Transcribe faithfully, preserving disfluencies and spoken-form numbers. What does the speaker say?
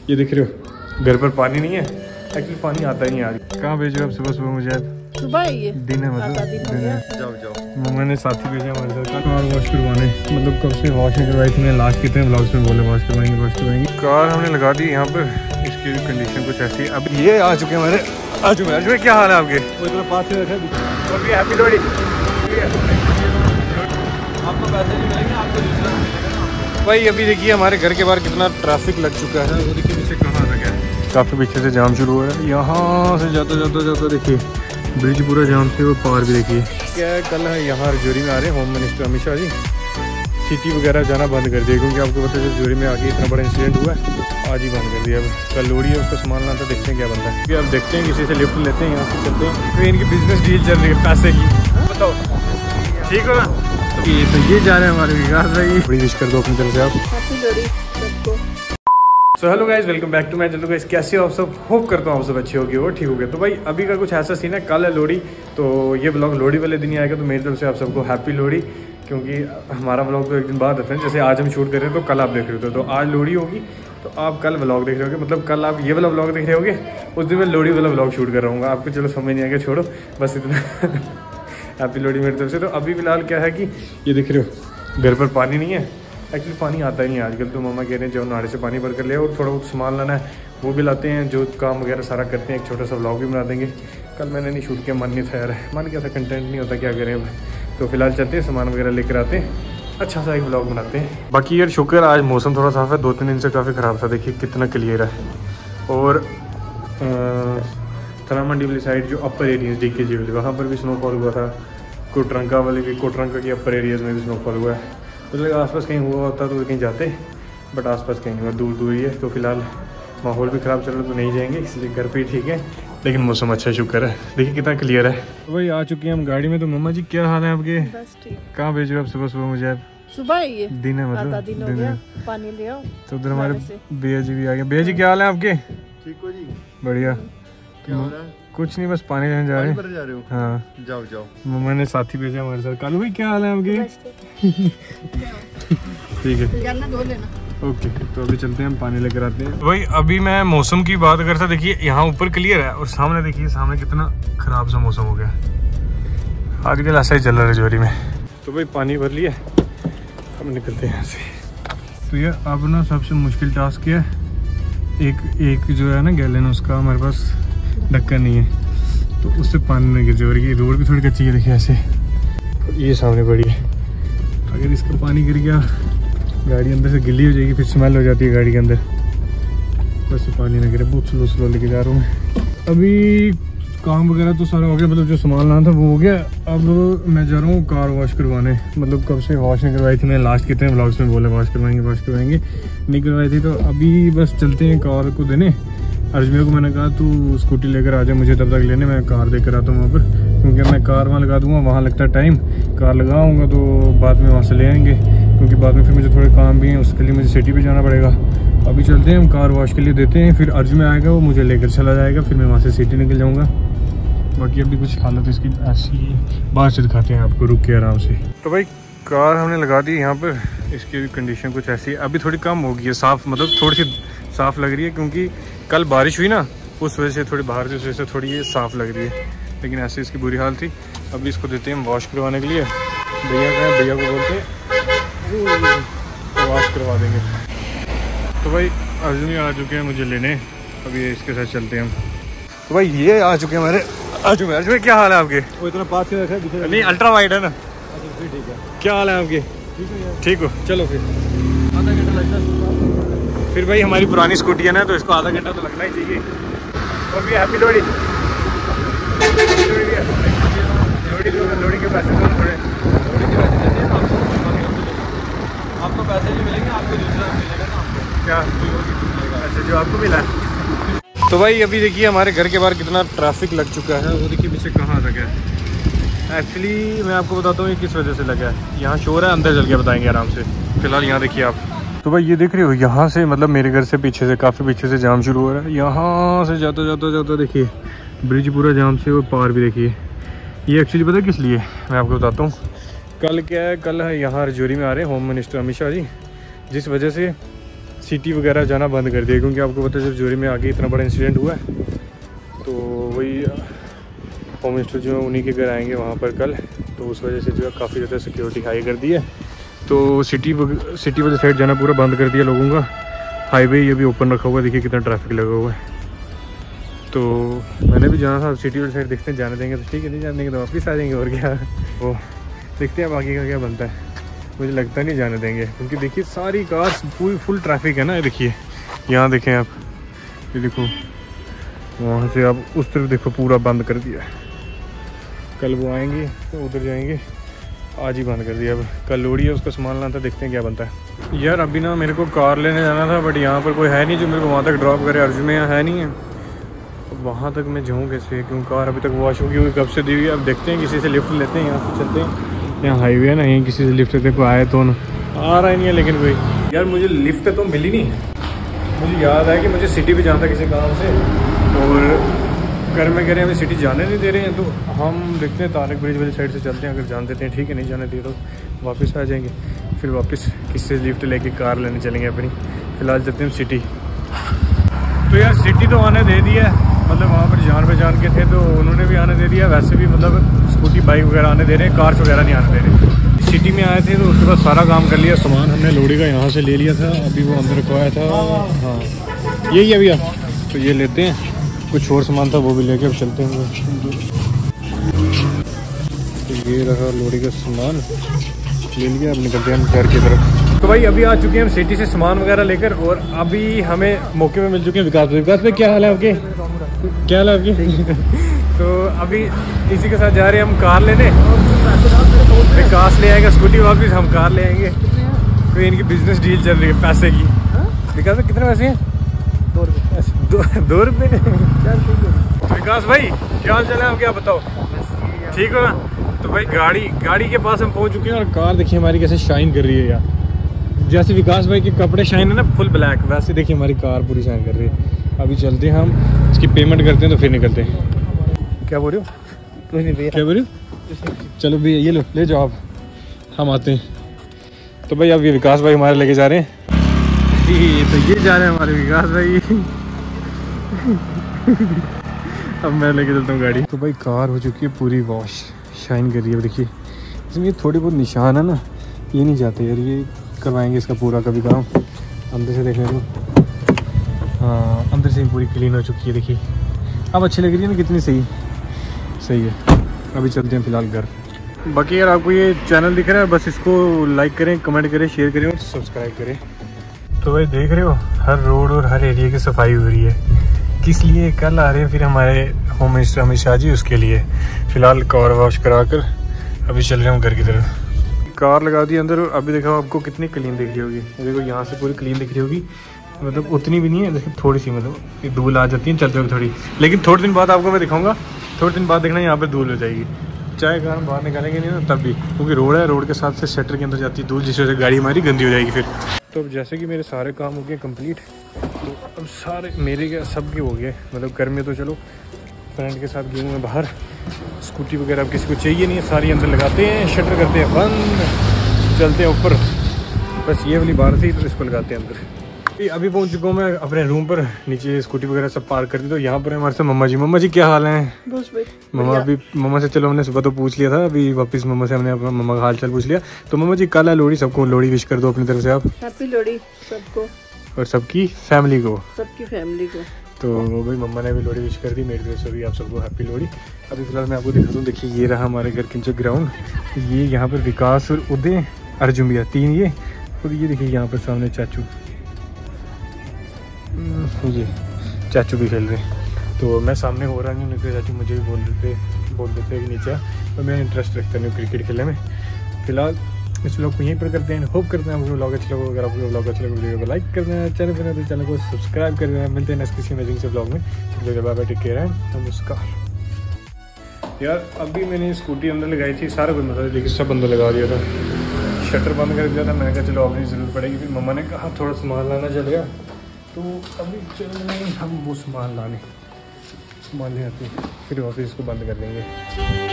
ये देख रहे हो घर पर पानी नहीं है, एक्चुअली पानी आता ही नहीं आज। कहाँ भेजो आप सुबह सुबह मुझे? सुबह ही है, दिन है मतलब दिन दिन है। जाओ जाओ। मम्मा ने साथी भेजा हमारे साथ कार वॉश करवाने, मतलब कब से वॉश नहीं करवाई थी। मैं लास्ट कितने ब्लॉग्स में बोले वॉश करवाएंगे वॉश करवाएंगे। कार हमने लगा दी यहाँ पर, इसकी कंडीशन कुछ ऐसी। अब ये आ चुके हैं हमारे, आ चुके हैं। क्या हाल है आपके? वो इतना पास से रखा है। हैप्पी लोहड़ी। आपको पैसे नहीं मिलेंगे, आपको दूसरा मिलेगा। भाई अभी देखिए हमारे घर के बाहर कितना ट्रैफिक लग चुका है। वो देखिए पीछे कहाँ आ गया, काफ़ी पीछे से जाम शुरू हो रहा है। यहाँ से जाता जाता जाता देखिए ब्रिज पूरा जाम से, वो पार भी देखिए क्या है। कल है यहाँ रजौरी में आ रहे हैं home minister Amit Shah ji. City वगैरह जाना बंद कर दिया क्योंकि आपको पता है रजौरी में आके इतना बड़ा इंसिडेंट हुआ है, आज ही बंद कर दिया। अब कल लोहड़ी है, उसका सामान लाना, तो देखते हैं क्या बनता है। फिर अब देखते हैं, किसी से लिफ्ट लेते हैं, यहाँ से चलते हैं। फिर इनकी बिजनेस डील चल रही है पैसे की, बताओ ठीक हो ना? तो ये तो ये जा रहे हैं हमारे विकास भाई। बड़ी विश कर दो अपनी तरफ से आप। हैप्पी लोहड़ी सबको। So hello guys, welcome back to my channel. Guys कैसे हो आप सब? होप करता हूँ आप सब अच्छे होगे और ठीक हो गए। तो भाई अभी का कुछ ऐसा सीन है, कल है लोहड़ी, तो ये ब्लॉग लोहड़ी वाले दिन ही आएगा। तो मेरी तरफ से आप सबको हैप्पी लोहड़ी, क्योंकि हमारा ब्लॉग तो एक दिन बाद आता है। जैसे आज हम शूट कर रहे हैं तो कल आप देख रहे हो, तो आज लोहड़ी होगी तो आप कल व्लॉग देख रहे होगे, मतलब कल आप ये वाला व्लॉग देख रहे होगे, उस दिन मैं लोहड़ी वाला व्लॉग शूट कर रहा हूँ। आपको चलो समझ नहीं आएगा, छोड़ो बस इतना। हैप्पी लोहड़ी मेरी तरफ से। तो अभी फिलहाल क्या है कि ये देख रहे हो घर पर पानी नहीं है, एक्चुअली पानी आता ही नहीं आजकल। तो मम्मा कह रहे हैं जो नाले से पानी भर कर ले, और थोड़ा बहुत सामान लाना है वो भी लाते हैं, जो काम वगैरह सारा करते हैं। एक छोटा सा व्लॉग भी बना देंगे। कल मैंने नहीं शूट किया, मन नहीं था यार, मन क्या था, कंटेंट नहीं होता, क्या करें अब। तो फिलहाल चलते हैं, सामान वगैरह लेकर आते हैं, अच्छा सा एक व्लॉग बनाते हैं। बाकी यार शुक्र आज मौसम थोड़ा साफ है, दो तीन दिन से काफ़ी ख़राब था। देखिए कितना क्लियर है। और थरा मंडी वाली साइड जो अपर एरियाज डी के जी वाली, वहाँ पर भी स्नोफॉल हुआ था। कोटरंका वाले भी, कोटरंका की अपर एरियाज में भी स्नोफॉल हुआ है। मतलब आसपास कहीं हुआ होता तो कहीं जाते, बट आसपास कहीं नहीं हुआ, दूर दूर ही है। तो फिलहाल माहौल भी ख़राब चल रहा है तो नहीं जाएंगे, इसलिए घर पे ही ठीक है। लेकिन मौसम अच्छा शुक्र है, देखिए कितना क्लियर है। तो भाई आ चुके हैं हम गाड़ी में। तो मम्मा जी क्या हाल है आपके? बस ठीक। कहाँ भेज रहे हो आप सुबह सुबह मुझे? सुबह ही है, दिन है मतलब दिन हो दिन गया। है। पानी ले आओ। तो उधर हमारे भैया जी भी आ गए। भैया जी क्या हाल है आपके? ठीक हो जी? बढ़िया। क्या हो रहा है? कुछ नहीं, बस पानी लेने जा रहे हैं। जा रहे हो? हाँ जाओ जाओ। मम्मा ने साथी भेजा हमारे साथ। कालू भाई क्या हाल है आपके? ठीक है धो लेना। ओके, तो अभी चलते हैं, हम पानी लेकर आते हैं। भाई अभी मैं मौसम की बात करता, देखिए यहाँ ऊपर क्लियर है और सामने देखिए सामने कितना खराब सा मौसम हो गया। आजकल ऐसा ही चल रहा है रजौरी में। तो भाई पानी भर लिया, अब निकलते हैं यहाँ से। तो ये अब ना सबसे मुश्किल टास्क है, एक एक जो है ना गैलन, उसका हमारे पास ढक्कन नहीं है, तो उससे पानी नहीं गिर जाए। ये रोड भी थोड़ी कच्ची है, देखिए ऐसे, ये सामने पड़ी है। अगर इसका पानी गिर गया गाड़ी अंदर से गिल्ली हो जाएगी, फिर स्मेल हो जाती है गाड़ी के अंदर। बस पानी ना गिरे, बहुत स्लो स्लो लेके जा रहा हूँ मैं। अभी काम वगैरह तो सारा हो गया, मतलब जो सामान लाना था वो हो गया। अब मैं जा रहा हूँ कार वॉश करवाने, मतलब कब से वॉश नहीं करवाई थी। मैं लास्ट कितने ब्लॉग्स में बोले वॉश करवाएंगे वॉश करवाएंगे, नहीं करवाई थी। तो अभी बस चलते हैं कार को देने। अजमेर को मैंने कहा तू स्कूटी लेकर आ जाए, मुझे तब तक लेने, मैं कार देकर आता हूँ वहाँ पर, क्योंकि मैं कार वहाँ लगा दूँगा, वहाँ लगता है टाइम। कार लगाऊँगा तो बाद में वहाँ से ले आएंगे, क्योंकि बाद में फिर मुझे थोड़े काम भी हैं, उसके लिए मुझे सिटी भी जाना पड़ेगा। अभी चलते हैं, हम कार वॉश के लिए देते हैं, फिर अर्ज में आएगा वो मुझे लेकर चला जाएगा, फिर मैं वहाँ से सिटी निकल जाऊँगा। बाकी अभी कुछ हालत इसकी ऐसी, बाहर से दिखाते हैं आपको, रुक के आराम से। तो भाई कार हमने लगा दी यहाँ पर, इसकी कंडीशन कुछ ऐसी है। अभी थोड़ी कम होगी है, साफ़ मतलब थोड़ी सी साफ़ लग रही है, क्योंकि कल बारिश हुई ना, उस वजह से थोड़ी बाहर से उस वजह से थोड़ी ये साफ़ लग रही है, लेकिन ऐसे इसकी बुरी हाल थी। अभी इसको देते हैं हम वॉश करवाने के लिए। भैया का है, भैया को बोलते हैं तो वॉश करवा देंगे। तो भाई अर्जुन आ चुके हैं मुझे लेने, अभी इसके साथ चलते हैं हम। तो भाई ये आ चुके हैं हमारे अर्जुन। अर्जुन क्या हाल है आपके? वो इतना पास से रखा है। नहीं अल्ट्रा वाइड है ना। फिर ठीक है। क्या हाल है आपके? ठीक है, ठीक हो? चलो फिर आधा घंटा लगता है। फिर भाई हमारी पुरानी स्कूटी है ना, तो इसको आधा घंटा तो लगना ही चाहिए। और भी हैप्पी लोहड़ी। लोहड़ी के पैसे तो थोड़े, आपको पैसे नहीं मिलेंगे, आपको दूसरा मिलेगा ना। आपको क्या? अच्छा, जो आपको मिला है। तो भाई अभी देखिए हमारे घर के बाहर कितना ट्रैफिक लग चुका है, वो देखिए पीछे कहाँ तक है। एक्चुअली मैं आपको बताता हूँ ये किस वजह से लगा है। यहाँ शोर है, अंदर चल के बताएंगे आराम से। फिलहाल यहाँ देखिए आप। तो भाई ये देख रहे हो, यहाँ से मतलब मेरे घर से पीछे से, काफ़ी पीछे से जाम शुरू हो रहा है। यहाँ से जाता जाता जाता देखिए ब्रिज पूरा जाम से, और पार भी देखिए। ये एक्चुअली पता है किस लिए, मैं आपको बताता हूँ। कल क्या है, कल है यहाँ रजौरी में आ रहे हैं होम मिनिस्टर अमित शाह जी, जिस वजह से सिटी वगैरह जाना बंद कर दिया, क्योंकि आपको पता है रजौरी में आगे इतना बड़ा इंसिडेंट हुआ है। तो वही होम मिनिस्टर जो है उन्हीं के घर आएंगे वहाँ पर कल, तो उस वजह से जो है काफ़ी ज़्यादा सिक्योरिटी हाई कर दी है। तो सिटी सिटी वाली साइड जाना पूरा बंद कर दिया लोगों का। हाईवे ये भी ओपन रखा हुआ है, देखिए कितना ट्रैफिक लगा हुआ है। तो मैंने भी जाना था, सिटी वाली साइड देखते हैं, जाने देंगे तो ठीक है, नहीं जाने देंगे तो वापस आ जाएंगे और क्या। वो देखते हैं अब आगे का क्या बनता है। मुझे लगता नहीं जाने देंगे, क्योंकि देखिए सारी कार्स पूरी फुल ट्रैफिक है ना। देखिए यहाँ देखें आप, ये देखो वहाँ से आप उस तरफ देखो पूरा बंद कर दिया है। कल वो आएंगे तो उधर जाएंगे, आज ही बंद कर दिया। अब कल लोड़ी है, उसका सामान लाना था, देखते हैं क्या बनता है। यार अभी ना मेरे को कार लेने जाना था, बट यहाँ पर कोई है नहीं जो मेरे को वहाँ तक ड्रॉप करे। अर्जुन में यहाँ है नहीं है, वहाँ तक मैं जाऊँ कैसे, क्योंकि कार अभी तक वॉश होगी हुई कब से दी हुई है। अब देखते हैं किसी से लिफ्ट लेते हैं, यहाँ से चलते हैं। यहाँ हाईवे है ना, यहीं किसी से लिफ्ट लेते। कोई आए तो ना, आ रहा ही नहीं है लेकिन कोई। यार मुझे लिफ्ट तो मिली नहीं। मुझे याद है कि मुझे सिटी भी जाना था किसी काम से, और घर में कह रहे हैं हमें सिटी जाने नहीं दे रहे हैं। तो हम देखते हैं तारक ब्रिज वाली साइड से चलते हैं, अगर जान देते हैं ठीक है, नहीं जाने दिए तो वापस आ जाएंगे। फिर वापस किसी से लिफ्ट लेके कार लेने चलेंगे अपनी। फ़िलहाल चलते हैं सिटी। तो यार सिटी तो आने दे दिया, मतलब वहाँ पर जान पहचान के थे तो उन्होंने भी आने दे दिया। वैसे भी मतलब स्कूटी बाइक वगैरह आने दे रहे हैं, कार्स वगैरह नहीं आने दे रहे। सिटी में आए थे तो उसके बाद सारा काम कर लिया। सामान हमने लोड़ी का यहाँ से ले लिया था, अभी वो अंदर रखवाया था। हाँ यही है भैया, तो ये लेते हैं। कुछ और सामान था वो भी लेके अब चलते हैं। तो ये रहा लोड़ी का सामान, ले लिया। अब निकलते हैं हम घर की तरफ। तो भाई अभी आ चुके हैं हम सिटी से सामान वगैरह लेकर, और अभी हमें मौके में मिल चुके हैं विकास भाई। विकास भाई क्या हाल है आपके? क्या हाल है आपकी? तो अभी इसी के साथ जा रहे हैं हम कार लेने। विकास ले आएगा स्कूटी वापस, हम कार ले आएंगे। तो इनकी बिजनेस डील चल रही है पैसे की। विकास भाई कितने पैसे हैं? दो रुपये। दो रुपये? विकास भाई क्या हाल चल है आपके, आप बताओ? ठीक हो ना? तो भाई गाड़ी गाड़ी के पास हम पहुंच चुके हैं, और कार देखिए हमारी कैसे शाइन कर रही है यार। जैसे विकास भाई के कपड़े शाइन है ना फुल ब्लैक, वैसे देखिए हमारी कार पूरी शाइन कर रही है। अभी चलते हैं हम, इसकी पेमेंट करते हैं तो फिर निकलते हैं। क्या बोल रहे हो? कुछ नहीं भैया। क्या बोल रहे हो? चलो भैया ये लो, ले जाओ आप, हम आते हैं। तो भाई अब ये विकास भाई हमारे लेके जा रहे हैं जी। तो ये जा रहे हैं हमारे विकास भाई। अब मैं लेके चलता हूँ गाड़ी। तो भाई कार हो चुकी है पूरी वॉश, शाइन कर रही है। देखिए इसमें थोड़ी बहुत निशान है ना, ये नहीं जाते यार, ये करवाएंगे इसका पूरा कभी काम। अंदर से देखने को, हाँ अंदर से ही पूरी क्लीन हो चुकी है। देखिए अब अच्छी लग रही है ना, कितनी सही सही है। अभी चलते हैं फिलहाल घर। बाकी यार आपको ये चैनल दिख रहा है, बस इसको लाइक करें, कमेंट करें, शेयर करें और सब्सक्राइब करें। तो भाई देख रहे हो हर रोड और हर एरिया की सफाई हो रही है। किस लिए? कल आ रहे हैं फिर हमारे होम मिनिस्टर अमित शाह जी, उसके लिए। फ़िलहाल कार वॉश करा कर अभी चल रहे हैं हम घर की तरफ। कार लगा दी अंदर, और अभी देखो आपको कितनी क्लीन दिख रही होगी। देखो यहाँ से पूरी क्लीन दिख रही होगी, मतलब उतनी भी नहीं है, देखो थोड़ी सी, मतलब धूल आ जाती है चलते हुए थोड़ी। लेकिन थोड़े दिन बाद आपको मैं दिखाऊंगा, थोड़े दिन बाद देखना यहाँ पर धूल हो जाएगी। चाहे कार हम बाहर निकालेंगे नहीं ना तब भी, क्योंकि रोड है, रोड के साथ से शटर के अंदर जाती है धूल, जिस वजह से गाड़ी हमारी गंदी हो जाएगी फिर। तो अब जैसे कि मेरे सारे काम हो गए कंप्लीट, तो अब सारे मेरे क्या सबके हो गए। मतलब घर में तो चलो फ्रेंड के साथ गए मैं बाहर, स्कूटी वगैरह अब किसी को चाहिए नहीं है, सारी अंदर लगाते हैं, शटर करते हैं बंद, चलते हैं ऊपर। बस ये वाली बार थी तो इसको लगाते हैं अंदर। अभी पहुंच चुका हूँ मैं अपने रूम पर, नीचे स्कूटी वगैरह सब पार्क कर दी। तो यहाँ पर हमारे साथ मम्मा जी। मम्मा जी क्या हाल है? बस भाई मम्मा अभी मम्मा से चलो हमने सुबह तो पूछ लिया था, अभी वापस मम्मा से हमने अपना मम्मा का हाल चाल पूछ लिया। तो मम्मा जी कल है लोहड़ी, सबको लोहड़ी विश कर दो अपनी तरफ से आप। हैप्पी लोहड़ी सबको और सबकी फैमिली को, सबकी फैमिली को। तो भाई मम्मा ने भी लोहड़ी विश कर दी, मेरी तरफ से भी आप सबको हैप्पी लोहड़ी। अभी फिलहाल मैं आपको दिखाता हूँ, देखिए ये रहा हमारे घर के नीचे ग्राउंड। ये यहाँ पर विकास और उदय, अर्जुन भैया, तीन ये, और ये देखिए यहाँ पर सामने चाचू, ये चाचू भी खेल रहे हैं। तो मैं सामने हो रहा नहीं, नहीं चाचू मुझे भी बोल देते बोल देते कि नीचे, तो मैं इंटरेस्ट रखता नहीं क्रिकेट खेलने में। फिलहाल इस व्लॉग को यहीं पर करते हैं। होप करते हैं आपको व्लॉग अच्छा लगा। अगर आपको व्लॉग अच्छा लगा वीडियो को लाइक कर देना, चैनल पर तो चैनल को सब्सक्राइब कर देना। मिलते हैं नेक्स्ट किसी अमेजिंग से व्लॉग में। Bye bye, take care and नमस्कार। यार अभी मैंने स्कूटी अंदर लगाई थी, सारा कुछ मतलब लेकिन सब अंदर लगा दिया था, शटर बंद कर दिया था। मैंने कहा चलो अभी ज़रूरत पड़ेगी। फिर मम्मा ने कहा थोड़ा सामान लाना चल गया, तो अभी चल रहे हम वो सामान लाने, सामान ले आते हैं, फिर वापस इसको बंद कर देंगे।